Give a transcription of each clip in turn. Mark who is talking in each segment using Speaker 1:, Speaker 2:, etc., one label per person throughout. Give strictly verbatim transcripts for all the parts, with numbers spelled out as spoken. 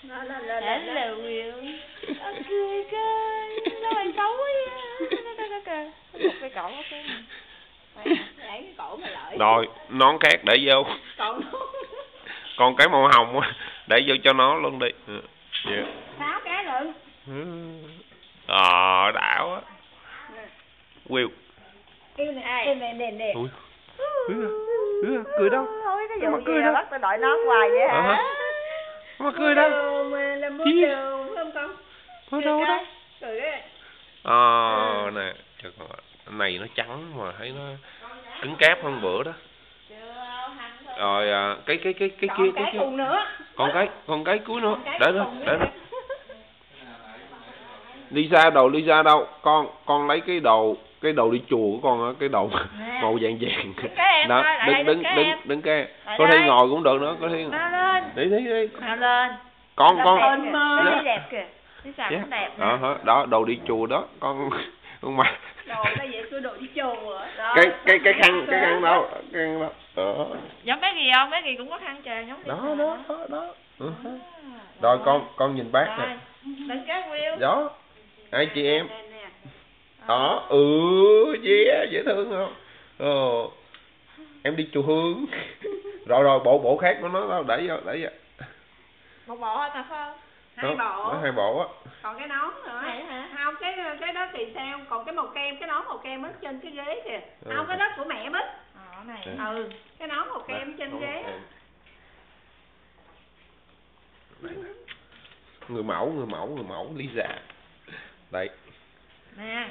Speaker 1: Hello Will. Cười cười. Nó mày xấu quá. Nó kìa. Một cái cổ có cái này. Để cái cổ mà lợi.
Speaker 2: Rồi, nón khác để vô.
Speaker 1: Còn
Speaker 2: còn cái màu hồng á, để vô cho nó luôn đi. Yeah.
Speaker 1: sáu cái rồi.
Speaker 2: Ờ, đảo á. Will.
Speaker 1: Yêu này, em nè nè.
Speaker 2: Ui. Cười đâu?
Speaker 1: Thôi cái vụ gì bắt tao đội nón hoài vậy hả?
Speaker 2: Mà cười đâu?
Speaker 1: Mà làm mua đồ không con?
Speaker 2: Có đâu đó.
Speaker 1: Cười đấy.
Speaker 2: Ờ nè, trời con cái này nó trắng mà thấy nó cứng cáp hơn bữa đó. Rồi à, cái cái cái cái kia cái kia. Còn cái còn cái cuối nữa. Để đó, để đó. Lisa đầu Lisa đâu? Con con lấy cái đầu cái đầu đi chùa của con á, cái đầu màu vàng vàng. Đó, đứng đứng đứng đứng cái. Có thể ngồi cũng được nữa, có thể. Đi đi đi.
Speaker 1: Lên.
Speaker 2: Con con.
Speaker 1: Nó đẹp kìa. Lisa cũng đẹp.
Speaker 2: Đó, đó, đồ đi chùa đó, con con mà.
Speaker 1: Đồ nó vậy cứ đồ đi chùa á.
Speaker 2: Cái cái cái khăn cái khăn đâu? Cái khăn đâu? Đó.
Speaker 1: Giống cái gì không? Cái gì cũng có khăn trời giống
Speaker 2: đó đó đó đó. Ừ. Rồi con con nhìn bác nè.
Speaker 1: Đừng cái Will.
Speaker 2: Đó. Hai chị em. Đó, ừ, yeah, dễ thương không? Ờ. Em đi chùa Hương. Rồi rồi bộ bộ khác của nó đâu, để vô, để vô.
Speaker 1: Một bộ thôi mà phải không? Hai
Speaker 2: Đó,
Speaker 1: bộ.
Speaker 2: nó hai bộ á.
Speaker 1: Còn cái nón nữa. Hả? Không, cái cái đó thì sao? Còn cái màu kem, cái nón màu kem ở trên cái ghế kìa. Ừ. Không, cái đó của mẹ Bích. Ờ này. Ừ, cái nón màu kem trên ghế.
Speaker 2: Người mẫu, người mẫu, người mẫu Lisa. Đây.
Speaker 1: Nè.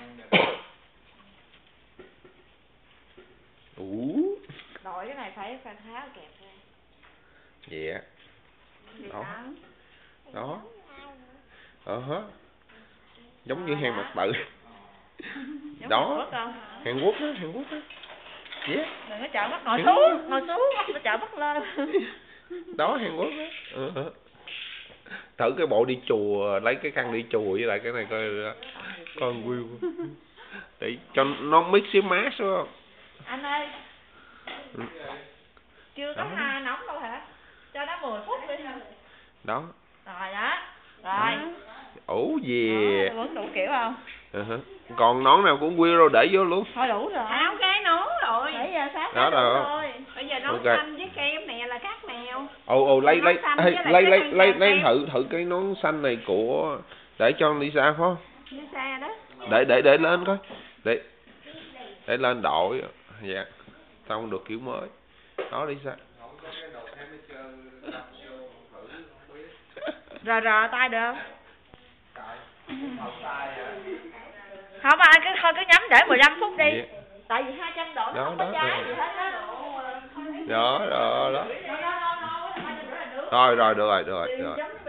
Speaker 2: Ú.
Speaker 1: Đội cái này phải phải tháo kẹp ra.
Speaker 2: Dạ. Đó. Đó. Ờ hả. Giống như hàng mặt tự. Đó. Hàn Quốc á, Hàn Quốc á. Yeah.
Speaker 1: Đừng có chở mắt ngồi xuống, ngồi xuống, nó chở mắt lên.
Speaker 2: Đó, Hàn Quốc á. Ờ. Thử cái bộ đi chùa, lấy cái khăn đi chùa với lại cái này coi con Will. Để cho nó mix xíu má xuống không?
Speaker 1: Anh ơi. Ừ. Chưa có hà nóng đâu hả? Cho nó mười phút đi ha.
Speaker 2: Đó.
Speaker 1: Rồi đó. Rồi.
Speaker 2: Ủ về.
Speaker 1: Đó, vẫn đủ kiểu không?
Speaker 2: Uh-huh. Còn nón nào cũng Will rồi để vô luôn.
Speaker 1: Thôi đủ rồi. Sáu cái nón rồi. Bây giờ sáu
Speaker 2: cái
Speaker 1: rồi. rồi. Bây giờ nón okay. Xanh với kem nè là khác mèo.
Speaker 2: Ồ ồ lấy lấy lấy lấy lấy lấy, lấy thử thử cái nón xanh này của để cho Lisa phải không?
Speaker 1: Lisa đó.
Speaker 2: Để để để lên coi. Để để lên đội. Dạ. Tao không được kiểu mới. Đó Lisa.
Speaker 1: Rờ rờ tay được không? Không ai cứ thôi cứ nhắm để mười lăm phút đi. Yeah. Tại vì hai trăm độ nó không có cháy gì hết đó.
Speaker 2: Đó, đó, đó. Rồi rồi được rồi, được rồi, được rồi.